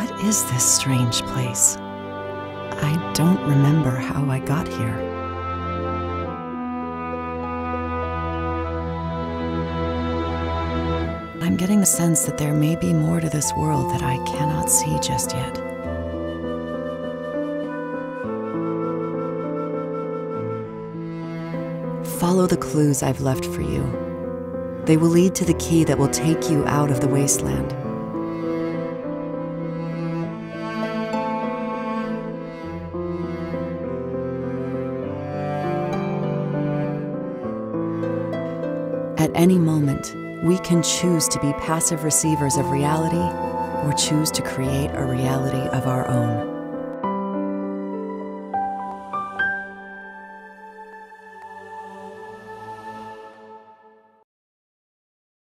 What is this strange place? I don't remember how I got here. I'm getting the sense that there may be more to this world that I cannot see just yet. Follow the clues I've left for you. They will lead to the key that will take you out of the wasteland. At any moment, we can choose to be passive receivers of reality or choose to create a reality of our own.